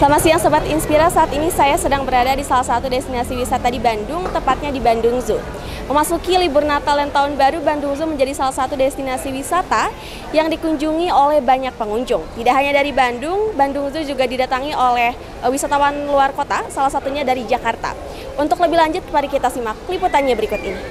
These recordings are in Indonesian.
Selamat siang Sobat Inspira, saat ini saya sedang berada di salah satu destinasi wisata di Bandung, tepatnya di Bandung Zoo. Memasuki libur Natal dan Tahun Baru, Bandung Zoo menjadi salah satu destinasi wisata yang dikunjungi oleh banyak pengunjung. Tidak hanya dari Bandung, Bandung Zoo juga didatangi oleh wisatawan luar kota, salah satunya dari Jakarta. Untuk lebih lanjut, mari kita simak liputannya berikut ini.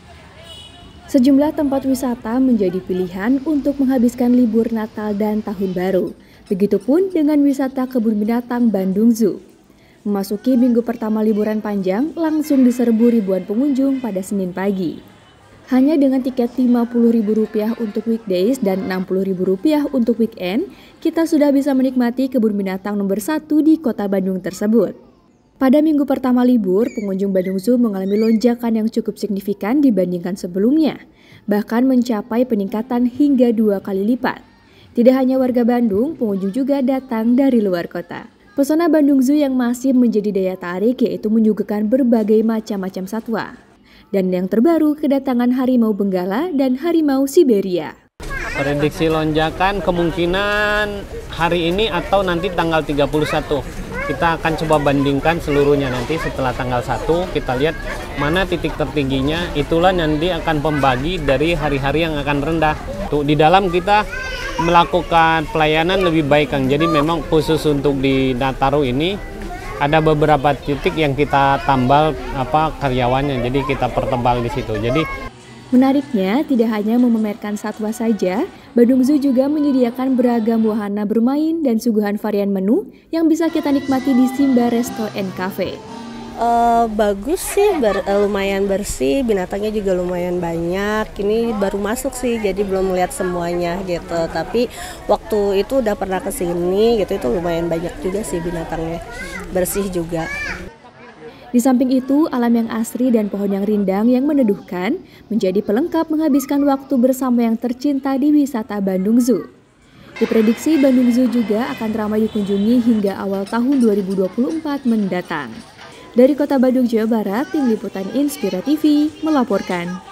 Sejumlah tempat wisata menjadi pilihan untuk menghabiskan libur Natal dan Tahun Baru. Begitupun dengan wisata kebun binatang Bandung Zoo. Memasuki minggu pertama liburan panjang, langsung diserbu ribuan pengunjung pada Senin pagi. Hanya dengan tiket Rp50.000 untuk weekdays dan Rp60.000 untuk weekend, kita sudah bisa menikmati kebun binatang nomor 1 di kota Bandung tersebut. Pada minggu pertama libur, pengunjung Bandung Zoo mengalami lonjakan yang cukup signifikan dibandingkan sebelumnya, bahkan mencapai peningkatan hingga 2 kali lipat. Tidak hanya warga Bandung, pengunjung juga datang dari luar kota. Pesona Bandung Zoo yang masih menjadi daya tarik yaitu menyuguhkan berbagai macam-macam satwa. Dan yang terbaru, kedatangan harimau benggala dan harimau Siberia. Prediksi lonjakan kemungkinan hari ini atau nanti tanggal 31. Kita akan coba bandingkan seluruhnya nanti setelah tanggal 1. Kita lihat mana titik tertingginya, itulah nanti akan pembagi dari hari-hari yang akan rendah. Tuh, di dalam kita melakukan pelayanan lebih baik, Kang. Jadi memang khusus untuk di Nataru ini ada beberapa titik yang kita tambal karyawannya. Jadi kita pertebal di situ. Jadi menariknya, tidak hanya memamerkan satwa saja, Bandung Zoo juga menyediakan beragam wahana bermain dan suguhan varian menu yang bisa kita nikmati di Simba Resto and Cafe. Bagus sih, lumayan bersih, binatangnya juga lumayan banyak. Ini baru masuk sih, jadi belum melihat semuanya gitu. Tapi waktu itu udah pernah kesini gitu, itu lumayan banyak juga sih binatangnya, bersih juga. Di samping itu, alam yang asri dan pohon yang rindang yang meneduhkan menjadi pelengkap menghabiskan waktu bersama yang tercinta di wisata Bandung Zoo. Diprediksi Bandung Zoo juga akan ramai dikunjungi hingga awal tahun 2024 mendatang. Dari Kota Bandung, Jawa Barat, Tim Liputan Inspira TV melaporkan.